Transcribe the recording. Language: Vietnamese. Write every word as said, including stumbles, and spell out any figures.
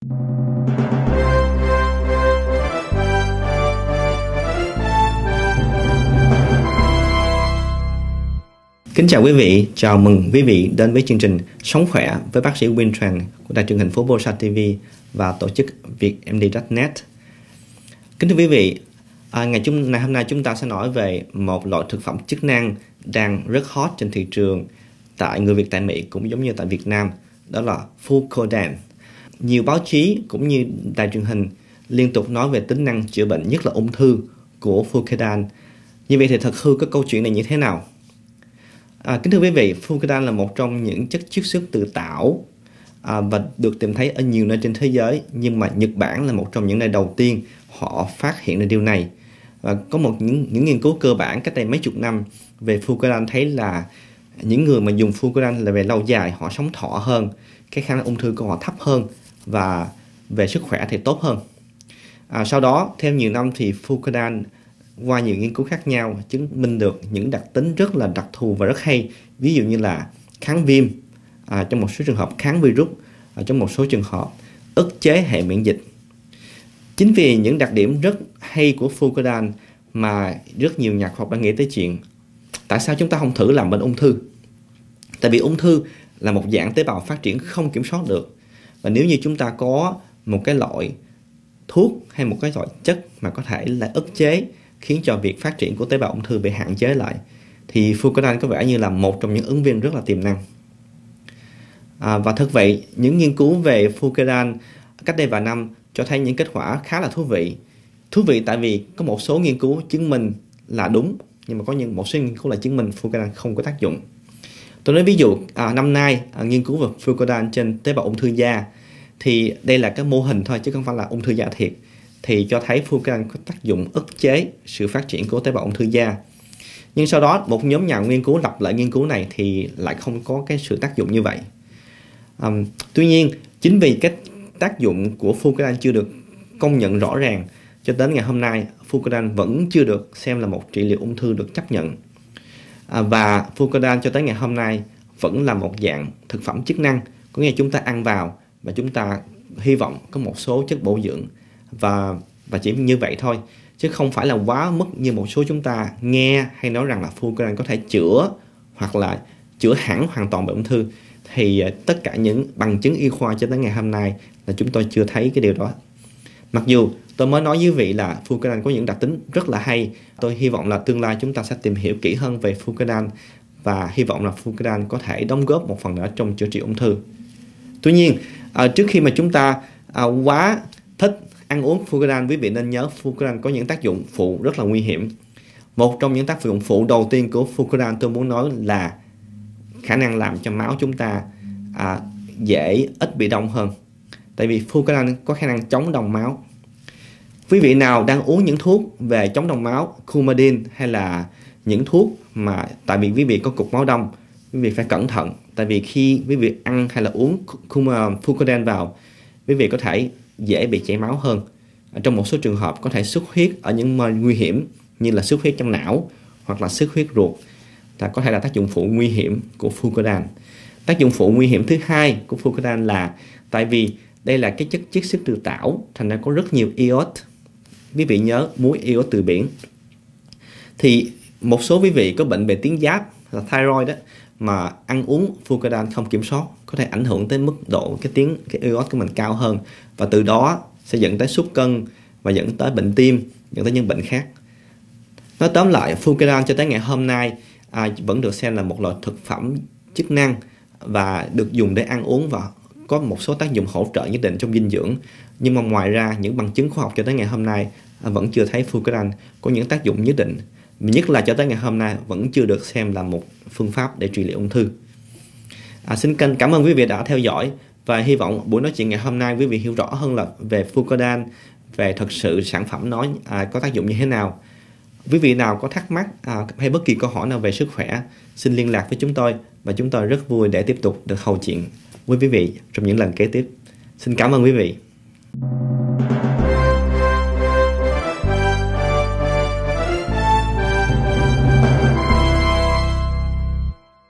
Kính chào quý vị, chào mừng quý vị đến với chương trình Sống Khỏe với bác sĩ Win Tran của đài truyền hình phố Bosa ti vi và tổ chức vietmd chấm net. Kính thưa quý vị, à, ngày, chúng, ngày hôm nay chúng ta sẽ nói về một loại thực phẩm chức năng đang rất hot trên thị trường tại người Việt tại Mỹ cũng giống như tại Việt Nam, đó là Fucodan. Nhiều báo chí cũng như đài truyền hình liên tục nói về tính năng chữa bệnh, nhất là ung thư của Fucodan. Như vậy thì thật hư cái câu chuyện này như thế nào? À, kính thưa quý vị, Fucodan là một trong những chất chiết xuất từ tảo à, và được tìm thấy ở nhiều nơi trên thế giới, nhưng mà Nhật Bản là một trong những nơi đầu tiên họ phát hiện ra điều này. Và có một những, những nghiên cứu cơ bản cách đây mấy chục năm về Fucodan thấy là những người mà dùng Fucodan là về lâu dài họ sống thọ hơn, cái khả năng ung thư của họ thấp hơn và về sức khỏe thì tốt hơn. À, sau đó theo nhiều năm thì Fucodan qua nhiều nghiên cứu khác nhau chứng minh được những đặc tính rất là đặc thù và rất hay, ví dụ như là kháng viêm, à, trong một số trường hợp kháng virus, à, trong một số trường hợp ức chế hệ miễn dịch. Chính vì những đặc điểm rất hay của Fucodan mà rất nhiều nhà khoa học đã nghĩ tới chuyện tại sao chúng ta không thử làm bệnh ung thư. Tại vì ung thư là một dạng tế bào phát triển không kiểm soát được, và nếu như chúng ta có một cái loại thuốc hay một cái loại chất mà có thể là ức chế khiến cho việc phát triển của tế bào ung thư bị hạn chế lại, thì Fucodan có vẻ như là một trong những ứng viên rất là tiềm năng. À, và thật vậy, những nghiên cứu về Fucodan cách đây vài năm cho thấy những kết quả khá là thú vị. Thú vị tại vì có một số nghiên cứu chứng minh là đúng, nhưng mà có những một số nghiên cứu là chứng minh Fucodan không có tác dụng. Tôi nói ví dụ, à, năm nay à, nghiên cứu về Fucodan trên tế bào ung thư da, thì đây là cái mô hình thôi chứ không phải là ung thư da thiệt, thì cho thấy Fucodan có tác dụng ức chế sự phát triển của tế bào ung thư da. Nhưng sau đó một nhóm nhà nghiên cứu lặp lại nghiên cứu này thì lại không có cái sự tác dụng như vậy. Um, tuy nhiên chính vì cái tác dụng của Fucodan chưa được công nhận rõ ràng, cho đến ngày hôm nay Fucodan vẫn chưa được xem là một trị liệu ung thư được chấp nhận. À, và Fucodan cho tới ngày hôm nay vẫn là một dạng thực phẩm chức năng, có nghĩa là chúng ta ăn vào và chúng ta hy vọng có một số chất bổ dưỡng, và, và chỉ như vậy thôi, chứ không phải là quá mức như một số chúng ta nghe hay nói rằng là Fucodan có thể chữa hoặc là chữa hẳn hoàn toàn bệnh ung thư. Thì tất cả những bằng chứng y khoa cho tới ngày hôm nay là chúng tôi chưa thấy cái điều đó. Mặc dù tôi mới nói với quý vị là Fucodan có những đặc tính rất là hay, tôi hy vọng là tương lai chúng ta sẽ tìm hiểu kỹ hơn về Fucodan và hy vọng là Fucodan có thể đóng góp một phần nữa trong chữa trị ung thư. Tuy nhiên, à, trước khi mà chúng ta à, quá thích ăn uống Fucodan, quý vị nên nhớ Fucodan có những tác dụng phụ rất là nguy hiểm. Một trong những tác dụng phụ đầu tiên của Fucodan tôi muốn nói là khả năng làm cho máu chúng ta à, dễ ít bị đông hơn. Tại vì Fucodan có khả năng chống đông máu. Quý vị nào đang uống những thuốc về chống đông máu, Coumadin hay là những thuốc mà tại vì quý vị có cục máu đông, quý vị phải cẩn thận. Tại vì khi quý vị ăn hay là uống Fucodan vào, quý vị có thể dễ bị chảy máu hơn. Trong một số trường hợp có thể xuất huyết ở những nơi nguy hiểm như là xuất huyết trong não hoặc là xuất huyết ruột, là có thể là tác dụng phụ nguy hiểm của Fucodan. Tác dụng phụ nguy hiểm thứ hai của Fucodan là tại vì đây là cái chất chiết xuất từ tảo, thành ra có rất nhiều iốt. Quý vị nhớ muối iốt từ biển. Thì một số quý vị có bệnh về tuyến giáp là thyroid đó, mà ăn uống Fucodan không kiểm soát có thể ảnh hưởng tới mức độ cái tiếng cái iốt của mình cao hơn, và từ đó sẽ dẫn tới sút cân và dẫn tới bệnh tim, dẫn tới những bệnh khác. Nói tóm lại, Fucodan cho tới ngày hôm nay à, vẫn được xem là một loại thực phẩm chức năng và được dùng để ăn uống và có một số tác dụng hỗ trợ nhất định trong dinh dưỡng. Nhưng mà ngoài ra, những bằng chứng khoa học cho tới ngày hôm nay à, vẫn chưa thấy Fucodan có những tác dụng nhất định. Nhất là cho tới ngày hôm nay vẫn chưa được xem là một phương pháp để trị liệu ung thư. À, xin cảm ơn quý vị đã theo dõi, và hy vọng buổi nói chuyện ngày hôm nay quý vị hiểu rõ hơn là về Fucodan, về thật sự sản phẩm nói à, có tác dụng như thế nào. Quý vị nào có thắc mắc à, hay bất kỳ câu hỏi nào về sức khỏe, xin liên lạc với chúng tôi, và chúng tôi rất vui để tiếp tục được hầu chuyện với quý vị trong những lần kế tiếp. Xin cảm ơn quý vị.